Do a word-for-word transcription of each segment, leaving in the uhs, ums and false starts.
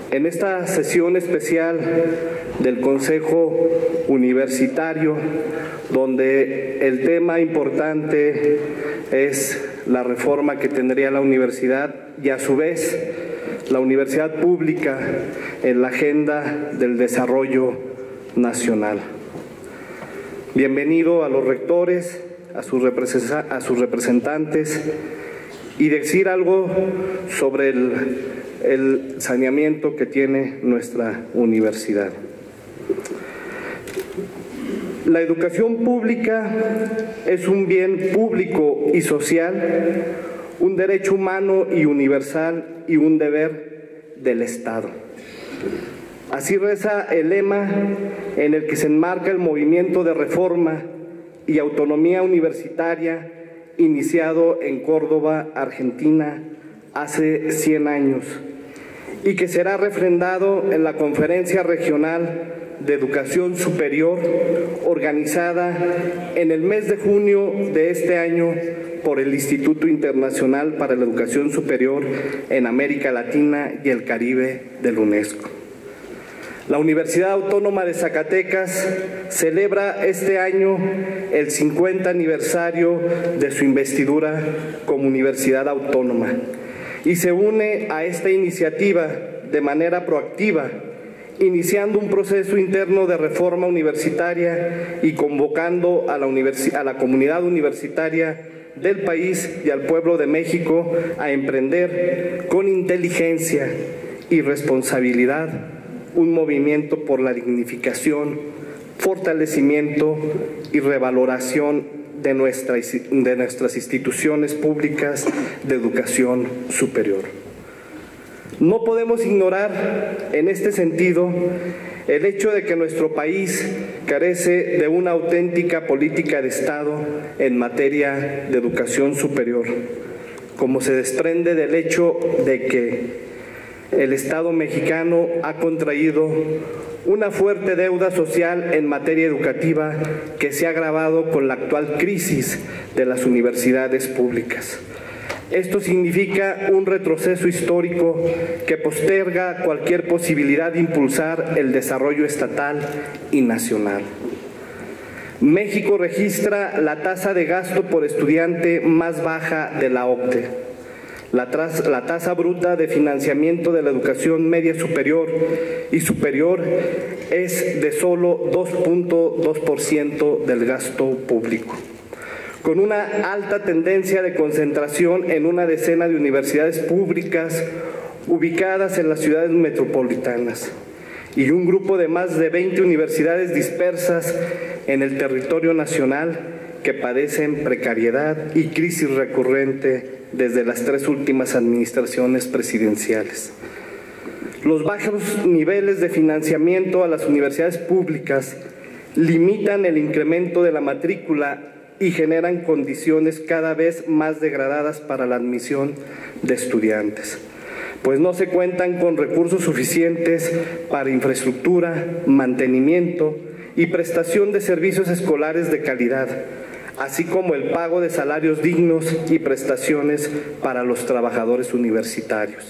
En esta sesión especial del Consejo Universitario, donde el tema importante es la reforma que tendría la universidad y a su vez la universidad pública en la agenda del desarrollo nacional. Bienvenido a los rectores, a sus, a sus representantes, y decir algo sobre el, el saneamiento que tiene nuestra universidad. La educación pública es un bien público y social, un derecho humano y universal y un deber del Estado. Así reza el lema en el que se enmarca el movimiento de reforma y autonomía universitaria iniciado en Córdoba, Argentina, hace cien años, y que será refrendado en la Conferencia Regional de Educación Superior, organizada en el mes de junio de este año por el Instituto Internacional para la Educación Superior en América Latina y el Caribe del UNESCO. La Universidad Autónoma de Zacatecas celebra este año el cincuenta aniversario de su investidura como Universidad Autónoma y se une a esta iniciativa de manera proactiva, iniciando un proceso interno de reforma universitaria y convocando a la, a la comunidad universitaria del país y al pueblo de México a emprender con inteligencia y responsabilidad un movimiento por la dignificación, fortalecimiento y revaloración de, nuestra, de nuestras instituciones públicas de educación superior. No podemos ignorar en este sentido el hecho de que nuestro país carece de una auténtica política de Estado en materia de educación superior, como se desprende del hecho de que el Estado mexicano ha contraído una fuerte deuda social en materia educativa que se ha agravado con la actual crisis de las universidades públicas. Esto significa un retroceso histórico que posterga cualquier posibilidad de impulsar el desarrollo estatal y nacional. México registra la tasa de gasto por estudiante más baja de la O C D E. La, tras, la tasa bruta de financiamiento de la educación media superior y superior es de solo dos punto dos por ciento del gasto público, con una alta tendencia de concentración en una decena de universidades públicas ubicadas en las ciudades metropolitanas y un grupo de más de veinte universidades dispersas en el territorio nacional que padecen precariedad y crisis recurrente desde las tres últimas administraciones presidenciales. Los bajos niveles de financiamiento a las universidades públicas limitan el incremento de la matrícula y generan condiciones cada vez más degradadas para la admisión de estudiantes, pues no se cuentan con recursos suficientes para infraestructura, mantenimiento y prestación de servicios escolares de calidad, así como el pago de salarios dignos y prestaciones para los trabajadores universitarios.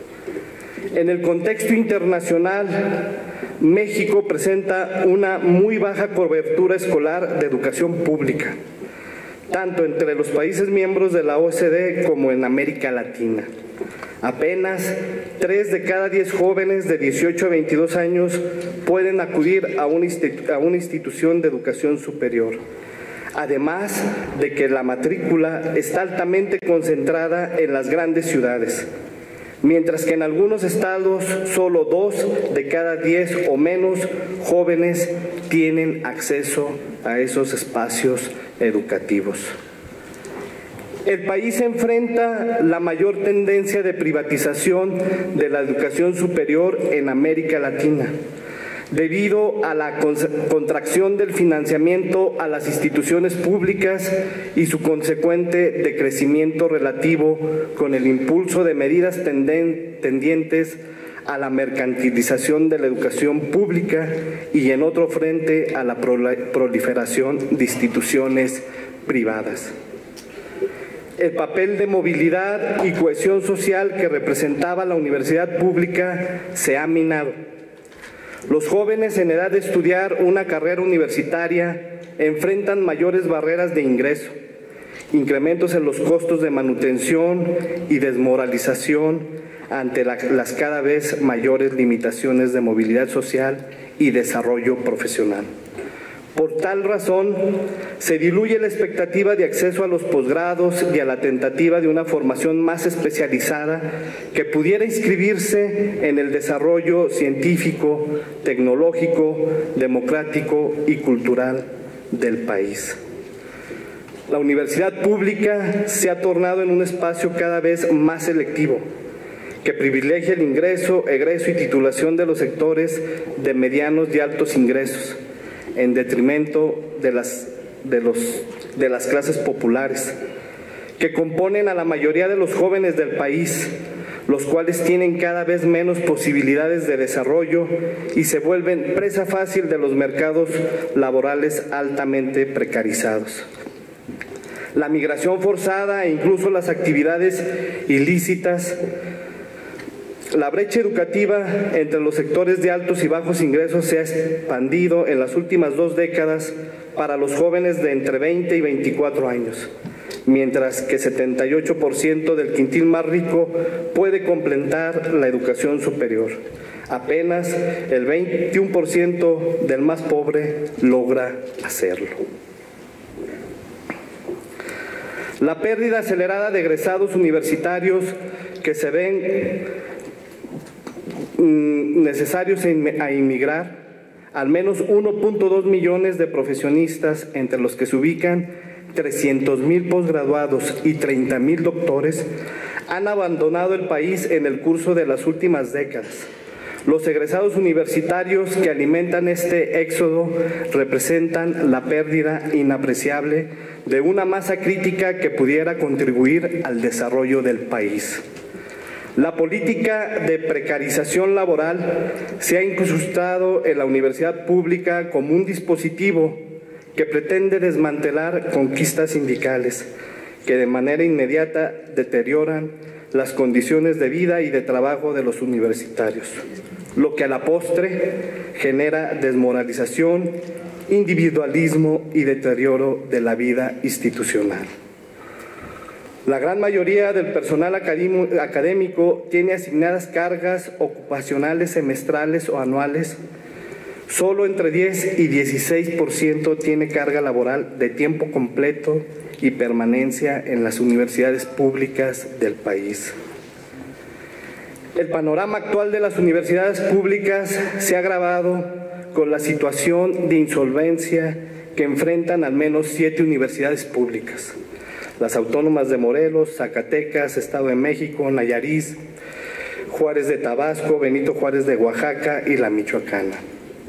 En el contexto internacional, México presenta una muy baja cobertura escolar de educación pública, tanto entre los países miembros de la O C D E como en América Latina. Apenas tres de cada diez jóvenes de dieciocho a veintidós años pueden acudir a una institución de educación superior. Además de que la matrícula está altamente concentrada en las grandes ciudades, mientras que en algunos estados solo dos de cada diez o menos jóvenes tienen acceso a esos espacios educativos. El país enfrenta la mayor tendencia de privatización de la educación superior en América Latina, debido a la contracción del financiamiento a las instituciones públicas y su consecuente decrecimiento relativo con el impulso de medidas tendientes a la mercantilización de la educación pública y en otro frente a la proliferación de instituciones privadas. el papel de movilidad y cohesión social que representaba la universidad pública se ha minado. Los jóvenes en edad de estudiar una carrera universitaria enfrentan mayores barreras de ingreso, incrementos en los costos de manutención y desmoralización ante la, las cada vez mayores limitaciones de movilidad social y desarrollo profesional. Por tal razón, se diluye la expectativa de acceso a los posgrados y a la tentativa de una formación más especializada que pudiera inscribirse en el desarrollo científico, tecnológico, democrático y cultural del país. La universidad pública se ha tornado en un espacio cada vez más selectivo, que privilegia el ingreso, egreso y titulación de los sectores de medianos y altos ingresos, en detrimento de las, de, los, de las clases populares, que componen a la mayoría de los jóvenes del país, los cuales tienen cada vez menos posibilidades de desarrollo y se vuelven presa fácil de los mercados laborales altamente precarizados. La migración forzada e incluso las actividades ilícitas, la brecha educativa entre los sectores de altos y bajos ingresos se ha expandido en las últimas dos décadas para los jóvenes de entre veinte y veinticuatro años, mientras que setenta y ocho por ciento del quintil más rico puede completar la educación superior. Apenas el veintiuno por ciento del más pobre logra hacerlo. La pérdida acelerada de egresados universitarios que se ven necesarios a inmigrar, al menos uno punto dos millones de profesionistas, entre los que se ubican trescientos mil posgraduados y treinta mil doctores, han abandonado el país en el curso de las últimas décadas. Los egresados universitarios que alimentan este éxodo representan la pérdida inapreciable de una masa crítica que pudiera contribuir al desarrollo del país. La política de precarización laboral se ha incrustado en la universidad pública como un dispositivo que pretende desmantelar conquistas sindicales que de manera inmediata deterioran las condiciones de vida y de trabajo de los universitarios, lo que a la postre genera desmoralización, individualismo y deterioro de la vida institucional. La gran mayoría del personal académico tiene asignadas cargas ocupacionales semestrales o anuales. Solo entre diez y dieciséis por ciento tiene carga laboral de tiempo completo y permanencia en las universidades públicas del país. El panorama actual de las universidades públicas se ha agravado con la situación de insolvencia que enfrentan al menos siete universidades públicas: las autónomas de Morelos, Zacatecas, Estado de México, Nayarit, Juárez de Tabasco, Benito Juárez de Oaxaca y la Michoacana.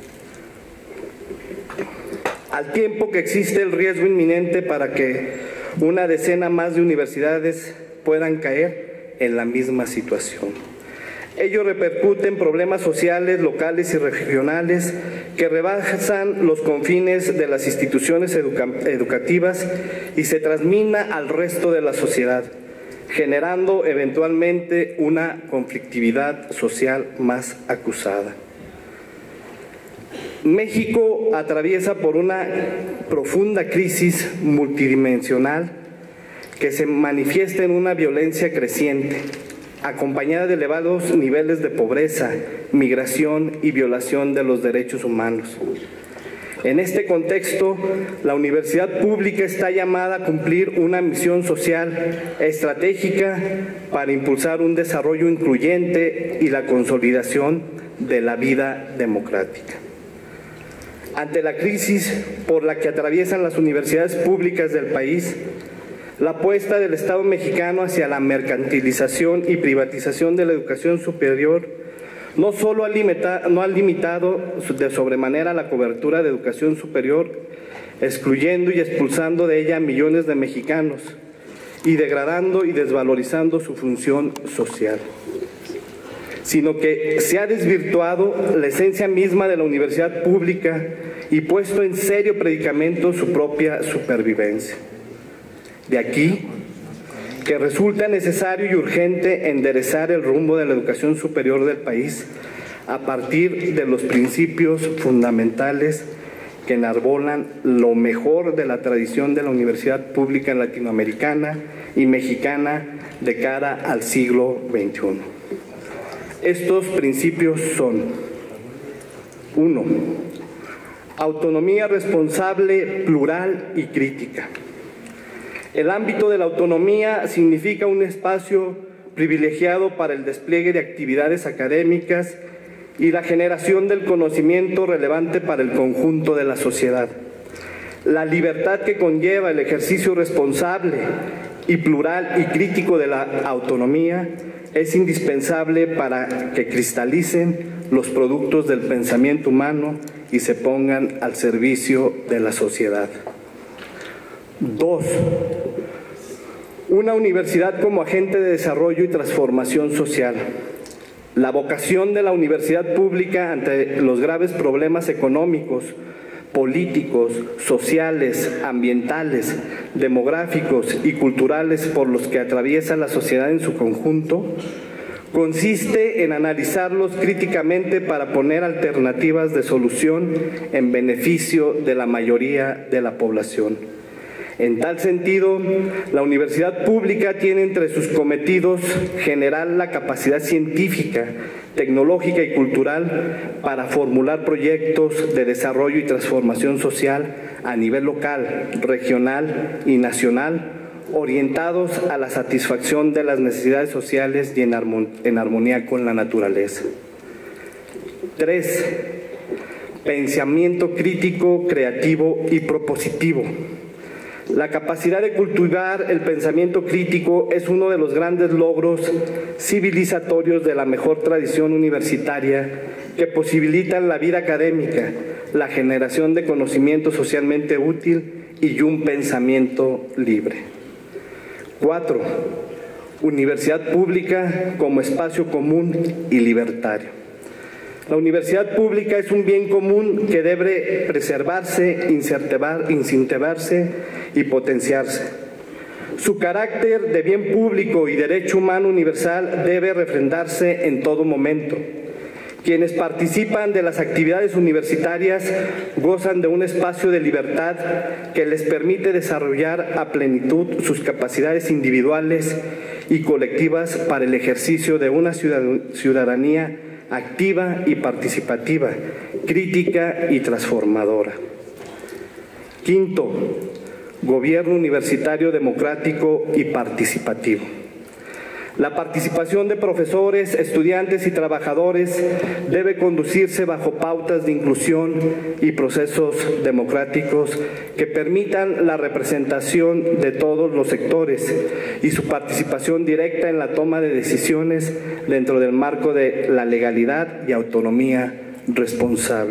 Al tiempo que existe el riesgo inminente para que una decena más de universidades puedan caer en la misma situación. Ello repercute en problemas sociales, locales y regionales que rebasan los confines de las instituciones educa educativas y se transmina al resto de la sociedad, generando eventualmente una conflictividad social más acusada. México atraviesa por una profunda crisis multidimensional que se manifiesta en una violencia creciente, acompañada de elevados niveles de pobreza, migración y violación de los derechos humanos. En este contexto, la universidad pública está llamada a cumplir una misión social estratégica para impulsar un desarrollo incluyente y la consolidación de la vida democrática. Ante la crisis por la que atraviesan las universidades públicas del país, la apuesta del Estado mexicano hacia la mercantilización y privatización de la educación superior no solo ha limitado, no ha limitado de sobremanera la cobertura de educación superior, excluyendo y expulsando de ella a millones de mexicanos y degradando y desvalorizando su función social, sino que se ha desvirtuado la esencia misma de la universidad pública y puesto en serio predicamento su propia supervivencia. De aquí que resulta necesario y urgente enderezar el rumbo de la educación superior del país a partir de los principios fundamentales que enarbolan lo mejor de la tradición de la universidad pública latinoamericana y mexicana de cara al siglo veintiuno. Estos principios son: uno. Autonomía responsable, plural y crítica. El ámbito de la autonomía significa un espacio privilegiado para el despliegue de actividades académicas y la generación del conocimiento relevante para el conjunto de la sociedad. La libertad que conlleva el ejercicio responsable y plural y crítico de la autonomía es indispensable para que cristalicen los productos del pensamiento humano y se pongan al servicio de la sociedad. Dos. Una universidad como agente de desarrollo y transformación social. La vocación de la universidad pública ante los graves problemas económicos, políticos, sociales, ambientales, demográficos y culturales por los que atraviesa la sociedad en su conjunto, consiste en analizarlos críticamente para poner alternativas de solución en beneficio de la mayoría de la población. En tal sentido, la universidad pública tiene entre sus cometidos generar la capacidad científica, tecnológica y cultural para formular proyectos de desarrollo y transformación social a nivel local, regional y nacional, orientados a la satisfacción de las necesidades sociales y en armonía con la naturaleza. Tres. Pensamiento crítico, creativo y propositivo. La capacidad de cultivar el pensamiento crítico es uno de los grandes logros civilizatorios de la mejor tradición universitaria que posibilitan la vida académica, la generación de conocimiento socialmente útil y un pensamiento libre. Cuatro. Universidad pública como espacio común y libertario. La universidad pública es un bien común que debe preservarse, incentivarse y potenciarse. Su carácter de bien público y derecho humano universal debe refrendarse en todo momento. Quienes participan de las actividades universitarias gozan de un espacio de libertad que les permite desarrollar a plenitud sus capacidades individuales y colectivas para el ejercicio de una ciudadanía activa y participativa, crítica y transformadora. Quinto, gobierno universitario democrático y participativo. La participación de profesores, estudiantes y trabajadores debe conducirse bajo pautas de inclusión y procesos democráticos que permitan la representación de todos los sectores y su participación directa en la toma de decisiones dentro del marco de la legalidad y autonomía responsable.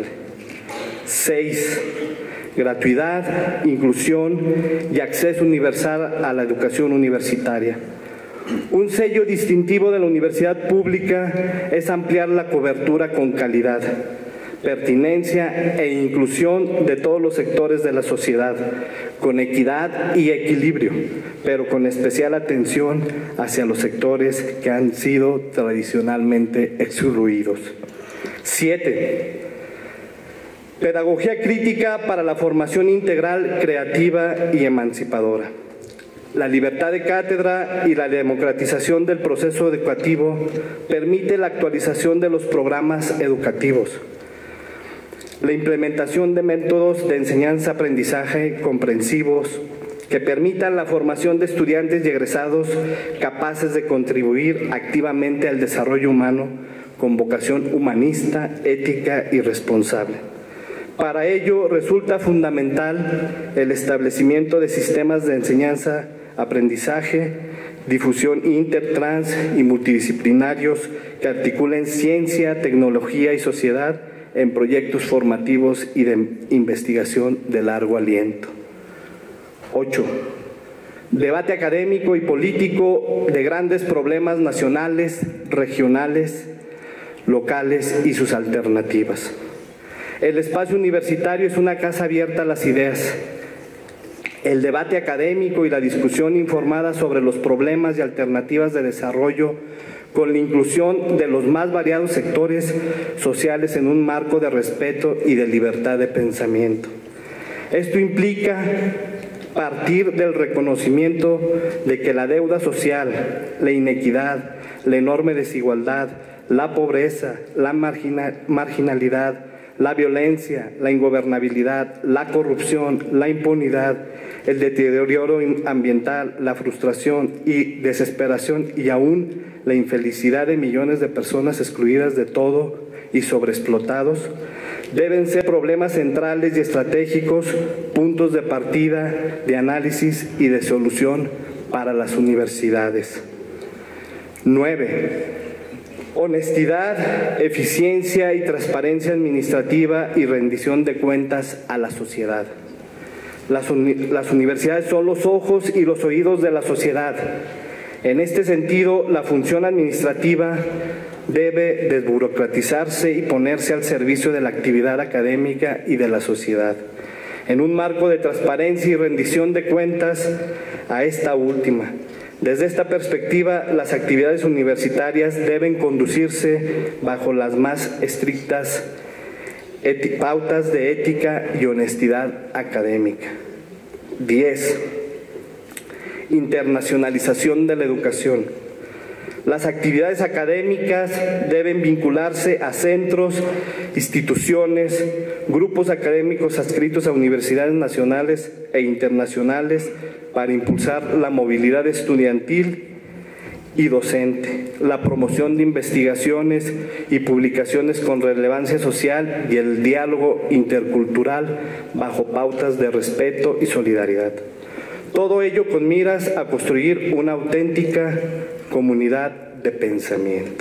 Seis. Gratuidad, inclusión y acceso universal a la educación universitaria. Un sello distintivo de la universidad pública es ampliar la cobertura con calidad, pertinencia e inclusión de todos los sectores de la sociedad, con equidad y equilibrio, pero con especial atención hacia los sectores que han sido tradicionalmente excluidos. Siete. Pedagogía crítica para la formación integral, creativa y emancipadora. La libertad de cátedra y la democratización del proceso educativo permite la actualización de los programas educativos, la implementación de métodos de enseñanza-aprendizaje comprensivos que permitan la formación de estudiantes y egresados capaces de contribuir activamente al desarrollo humano con vocación humanista, ética y responsable. Para ello resulta fundamental el establecimiento de sistemas de enseñanza, aprendizaje, difusión inter, trans y multidisciplinarios que articulen ciencia, tecnología y sociedad en proyectos formativos y de investigación de largo aliento. Ocho. Debate académico y político de grandes problemas nacionales, regionales, locales y sus alternativas. El espacio universitario es una casa abierta a las ideas. El debate académico y la discusión informada sobre los problemas y alternativas de desarrollo con la inclusión de los más variados sectores sociales en un marco de respeto y de libertad de pensamiento. Esto implica partir del reconocimiento de que la deuda social, la inequidad, la enorme desigualdad, la pobreza, la marginal, marginalidad, la violencia, la ingobernabilidad, la corrupción, la impunidad, el deterioro ambiental, la frustración y desesperación y aún la infelicidad de millones de personas excluidas de todo y sobreexplotados, deben ser problemas centrales y estratégicos, puntos de partida, de análisis y de solución para las universidades. Nueve. Honestidad, eficiencia y transparencia administrativa y rendición de cuentas a la sociedad. Las, uni las universidades son los ojos y los oídos de la sociedad. En este sentido, la función administrativa debe desburocratizarse y ponerse al servicio de la actividad académica y de la sociedad, en un marco de transparencia y rendición de cuentas a esta última. Desde esta perspectiva, las actividades universitarias deben conducirse bajo las más estrictas pautas de ética y honestidad académica. diez. Internacionalización de la educación. Las actividades académicas deben vincularse a centros, instituciones, grupos académicos adscritos a universidades nacionales e internacionales para impulsar la movilidad estudiantil y docente, la promoción de investigaciones y publicaciones con relevancia social y el diálogo intercultural bajo pautas de respeto y solidaridad. Todo ello con miras a construir una auténtica comunidad de pensamiento.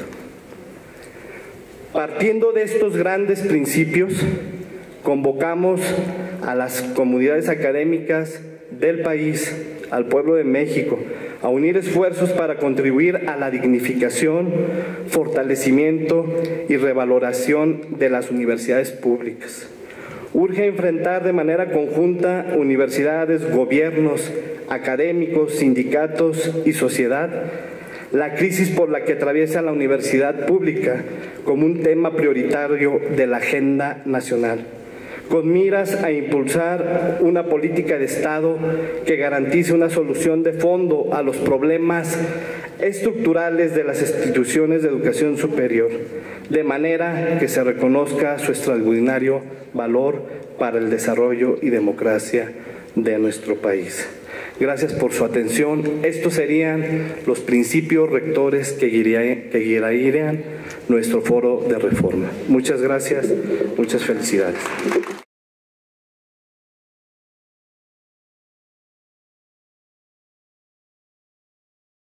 Partiendo de estos grandes principios, convocamos a las comunidades académicas del país, al pueblo de México, a unir esfuerzos para contribuir a la dignificación, fortalecimiento y revaloración de las universidades públicas. Urge enfrentar de manera conjunta universidades, gobiernos, académicos, sindicatos y sociedad la crisis por la que atraviesa la universidad pública como un tema prioritario de la agenda nacional, con miras a impulsar una política de Estado que garantice una solución de fondo a los problemas estructurales de las instituciones de educación superior, de manera que se reconozca su extraordinario valor para el desarrollo y democracia de nuestro país. Gracias por su atención. Estos serían los principios rectores que guiarían, que guiarían nuestro foro de reforma. Muchas gracias, muchas felicidades.